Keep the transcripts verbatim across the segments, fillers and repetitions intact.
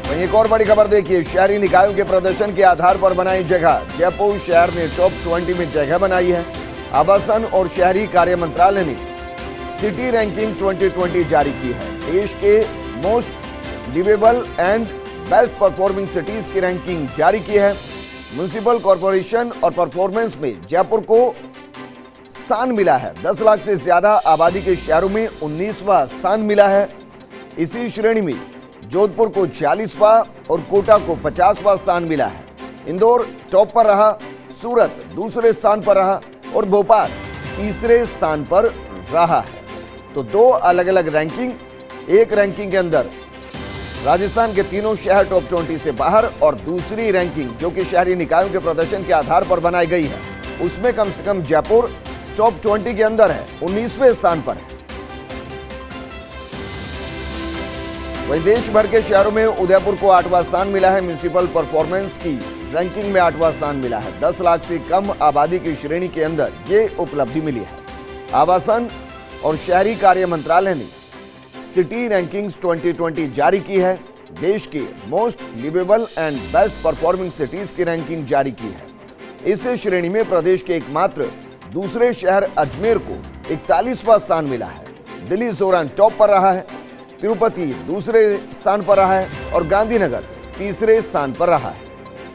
वहीं एक और बड़ी खबर देखिए, शहरी निकायों के प्रदर्शन के आधार पर बनाई जगह। जयपुर शहर ने टॉप बीस में जगह बनाई है। आवासन और शहरी कार्य मंत्रालय ने सिटी रैंकिंग दो हज़ार बीस जारी की है। देश के most liveable and best performing cities की रैंकिंग जारी की है। म्युनिसिपल कॉर्पोरेशन और परफॉर्मेंस में जयपुर को स्थान मिला है। दस लाख से ज्यादा आबादी के शहरों में उन्नीसवां स्थान मिला है। इसी श्रेणी में जोधपुर को छियालीसवां और कोटा को पचासवां स्थान मिला है। इंदौर टॉप पर रहा, सूरत दूसरे स्थान पर रहा और भोपाल तीसरे स्थान पर रहा है। तो दो अलग अलग रैंकिंग, एक रैंकिंग के अंदर राजस्थान के तीनों शहर टॉप बीस से बाहर और दूसरी रैंकिंग जो कि शहरी निकायों के प्रदर्शन के आधार पर बनाई गई है, उसमें कम से कम जयपुर टॉप बीस के अंदर है, उन्नीसवें स्थान पर है। वहीं देश भर के शहरों में उदयपुर को आठवां स्थान मिला है। म्युनिसिपल परफॉर्मेंस की रैंकिंग में आठवां स्थान मिला है। दस लाख से कम आबादी की श्रेणी के अंदर ये उपलब्धि मिली है। आवासन और शहरी कार्य मंत्रालय ने सिटी रैंकिंग्स दो हज़ार बीस जारी की है। देश के most liveable and best performing cities की रैंकिंग जारी की है। इस श्रेणी में प्रदेश के एकमात्र दूसरे शहर अजमेर को इकतालीसवां स्थान मिला है। दिल्ली इस दौरान टॉप पर रहा है। तिरुपति दूसरे स्थान पर रहा है और गांधीनगर तीसरे स्थान पर रहा है।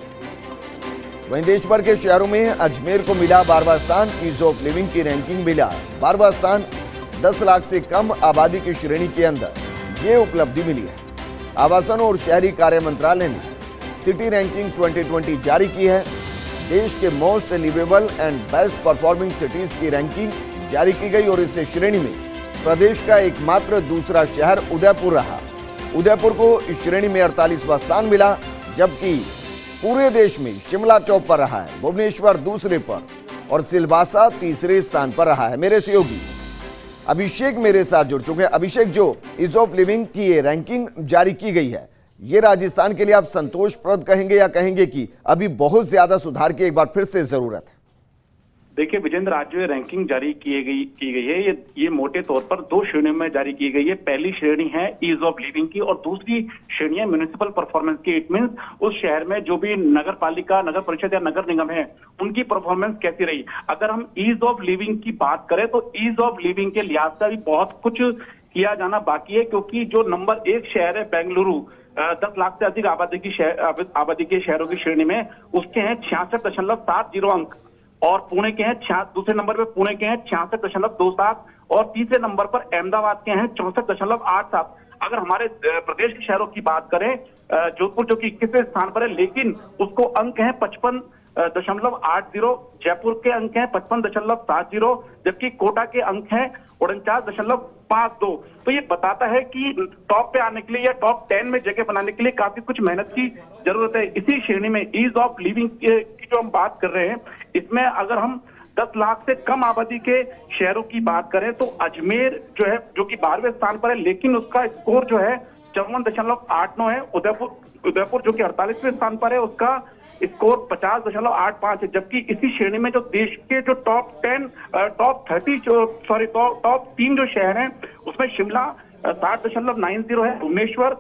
वहीं देश भर के शहरों में अजमेर को मिला बारहवां स्थान। ईज ऑफ लिविंग की रैंकिंग मिला बारहवां स्थान। दस लाख से कम आबादी की श्रेणी के अंदर ये उपलब्धि मिली है। आवासन और शहरी कार्य मंत्रालय ने सिटी रैंकिंग दो हज़ार बीस जारी की है। देश के most liveable and best performing cities की रैंकिंग जारी की गई और इस श्रेणी में प्रदेश का एकमात्र दूसरा शहर उदयपुर रहा। उदयपुर को इस श्रेणी में अड़तालीसवां स्थान मिला, जबकि पूरे देश में शिमला टॉप पर रहा है, भुवनेश्वर दूसरे पर और सिलवासा तीसरे स्थान पर रहा है। मेरे सहयोगी अभिषेक मेरे साथ जुड़ चुके हैं। अभिषेक, जो ईज ऑफ लिविंग की ये रैंकिंग जारी की गई है, ये राजस्थान के लिए आप संतोषप्रद कहेंगे या कहेंगे कि अभी बहुत ज्यादा सुधार की एक बार फिर से जरूरत है? देखिए विजेंद्र, आज जो रैंकिंग जारी की गई की गई है, ये ये मोटे तौर पर दो श्रेणियों में जारी की गई है। पहली श्रेणी है ईज ऑफ लिविंग की और दूसरी श्रेणी है म्युनिसिपल परफॉर्मेंस की। इट मींस उस शहर में जो भी नगर पालिका, नगर परिषद या नगर निगम है, उनकी परफॉर्मेंस कैसी रही। अगर हम ईज ऑफ लिविंग की बात करें तो ईज ऑफ लिविंग के लिहाज से भी बहुत कुछ किया जाना बाकी है, क्योंकि जो नंबर एक शहर है बेंगलुरु, दस लाख से अधिक आबादी की शहर आबादी के शहरों की श्रेणी में, उसके हैं छियासठ दशमलव सात जीरो अंक और पुणे के हैं दूसरे नंबर पे पुणे के हैं छियासठ दशमलव दो सात और तीसरे नंबर पर अहमदाबाद के हैं चौसठ दशमलव आठ सात। अगर हमारे प्रदेश के शहरों की बात करें, जोधपुर जो कि इक्कीसवें स्थान पर है, लेकिन उसको अंक है पचपन दशमलव आठ जीरो, जयपुर के अंक हैं पचपन दशमलव सात जीरो, जबकि कोटा के अंक हैं उनचास दशमलव पांच दो। तो ये बताता है कि टॉप पे आने के लिए या टॉप टेन में जगह बनाने के लिए काफी कुछ मेहनत की जरूरत है। इसी श्रेणी में ईज ऑफ लिविंग की जो हम बात कर रहे हैं, इसमें अगर हम दस लाख से कम आबादी के शहरों की बात करें तो अजमेर जो है, जो कि बारहवें स्थान पर है, लेकिन उसका स्कोर जो है चौवन दशमलव आठ नौ है। उदयपुर उदयपुर जो कि अड़तालीसवें स्थान पर है, उसका स्कोर पचास दशमलव आठ पांच है। जबकि इसी श्रेणी में जो देश के जो टॉप टेन टॉप थर्टी जो सॉरी टॉप तीन जो शहर हैं, उसमें शिमला साठ दशमलव नाइन जीरो है, भुवनेश्वर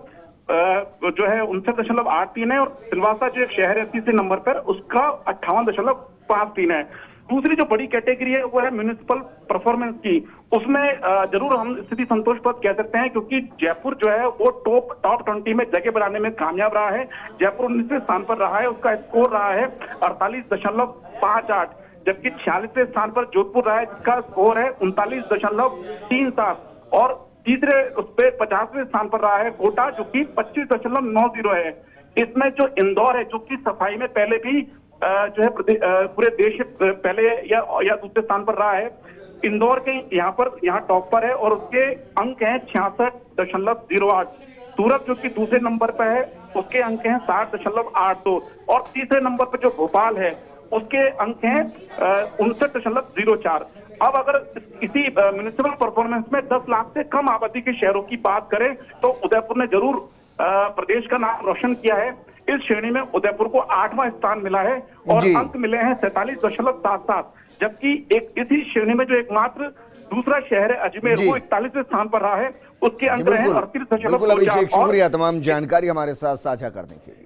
जो है उनसठ दशमलव आठ तीन है और सिलवासा जो एक शहर है तीसरे नंबर पर, उसका अट्ठावन दशमलव पांच तीन है। दूसरी जो बड़ी कैटेगरी है वो है म्युनिसिपल परफॉर्मेंस की। उसमें जरूर हम स्थिति संतोषप्रद कह सकते हैं, क्योंकि जयपुर जो है वो टॉप टॉप ट्वेंटी में जगह बनाने में कामयाब रहा है। जयपुर उन्नीसवें स्थान पर रहा है, उसका स्कोर रहा है अड़तालीस दशमलव पांच आठ, जबकि छियालीसवें स्थान पर जोधपुर रहा है, जिसका स्कोर है उनतालीस दशमलव तीन सात और तीसरे उस पर पचासवें स्थान पर रहा है कोटा, जो कि पच्चीस दशमलव नौ जीरो है। इसमें जो इंदौर है, जो कि सफाई में पहले भी जो है पूरे देश पहले या या दूसरे स्थान पर रहा है, इंदौर के यहाँ पर यहाँ टॉप पर है और उसके अंक हैं छियासठ दशमलव जीरो आठ। सूरत जो कि दूसरे नंबर पर है, उसके अंक हैं साठ दशमलव आठ दो और तीसरे नंबर पर जो भोपाल है, उसके अंक हैं उनसठ दशमलव जीरो चार। अब अगर इसी म्युनिसिपल परफॉर्मेंस में दस लाख से कम आबादी के शहरों की बात करें तो उदयपुर ने जरूर प्रदेश का नाम रोशन किया है। इस श्रेणी में उदयपुर को आठवां स्थान मिला है और अंक मिले हैं सैंतालीस दशमलव सात सात, जबकि एक इसी श्रेणी में जो एकमात्र दूसरा शहर है अजमेर, वो इकतालीसवें स्थान पर रहा है, उसके अंदर है। बिल्कुल अड़तीस दशमलव बिल्कुल अभिषेक, और शुक्रिया तमाम जानकारी हमारे साथ साझा करने के लिए।